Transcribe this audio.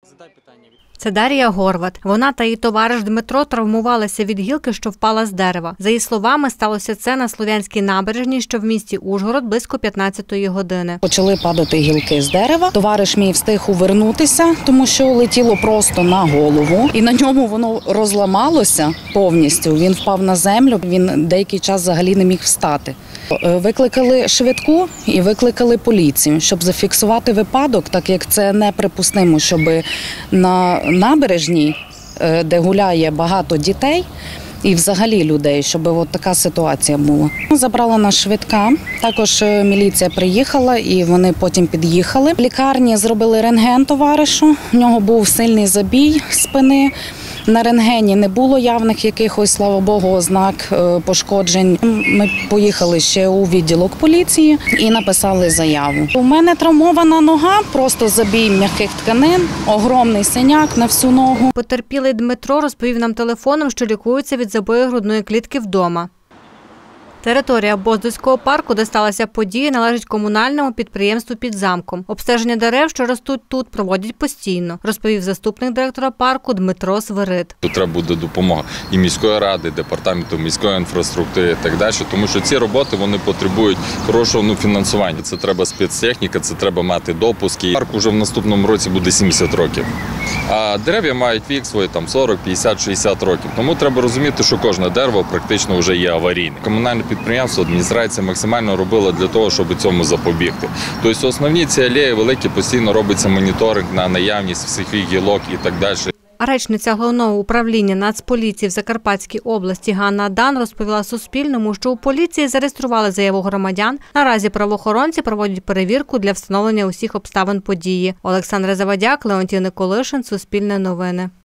Це Дар'я Горват. Вона та її товариш Дмитро травмувалися від гілки, що впала з дерева. За її словами, сталося це на Слов'янській набережній, що в місті Ужгород, близько 15-ї години. Почали падати гілки з дерева. Товариш мій встиг увернутися, тому що летіло просто на голову. І на ньому воно розламалося повністю. Він впав на землю, він деякий час взагалі не міг встати. Викликали швидку і викликали поліцію, щоб зафіксувати випадок, так як це неприпустимо, щоб на набережній, де гуляє багато дітей і взагалі людей, щоб от така ситуація була. Забрала нас швидка, також міліція приїхала і вони потім під'їхали. В лікарні зробили рентген товаришу, в нього був сильний забій спини. На рентгені не було явних якихось, слава Богу, ознак пошкоджень. Ми поїхали ще у відділок поліції і написали заяву. У мене травмована нога, просто забій м'яких тканин, огромний синяк на всю ногу. Потерпілий Дмитро розповів нам телефоном, що лікується від забою грудної клітки вдома. Територія Боздільського парку, де сталася подія, належить комунальному підприємству «Під замком». Обстеження дерев, що ростуть тут, проводять постійно, розповів заступник директора парку Дмитро Свирид. Тут треба буде допомога і міської ради, департаменту міської інфраструктури і так далі, тому що ці роботи вони потребують хорошого фінансування. Це треба спецтехніка, це треба мати допуски. Парк уже в наступному році буде 70 років. А дерев'я мають вік свої 40, 50, 60 років. Тому треба розуміти, що кожне дерево практично вже є аварійним. Комунальне підприємство, адміністрація максимально робила для того, щоб цьому запобігти. Тобто основні ці алеї великі, постійно робиться моніторинг на наявність всіх гілок і так далі. А речниця Головного управління Нацполіції в Закарпатській області Ганна Адан розповіла Суспільному, що у поліції зареєстрували заяву громадян. Наразі правоохоронці проводять перевірку для встановлення усіх обставин події. Олександра Завадяк, Леонтій Николишин, Суспільне новини.